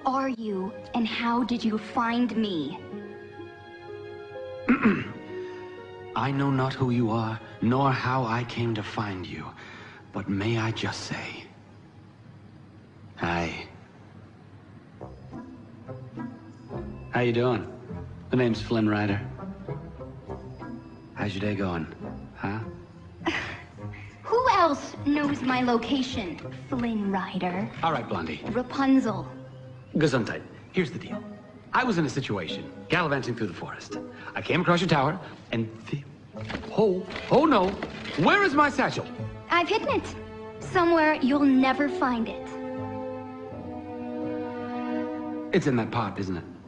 are you, and how did you find me? I know not who you are, nor how I came to find you. But may I just say... Hi. How you doing? The name's Flynn Rider. How's your day going, huh? Who else knows my location, Flynn Rider? All right, Blondie. Rapunzel. Gesundheit. Here's the deal. I was in a situation, gallivanting through the forest. I came across your tower, and oh no! Where is my satchel? I've hidden it. Somewhere you'll never find it. It's in that pot, isn't it?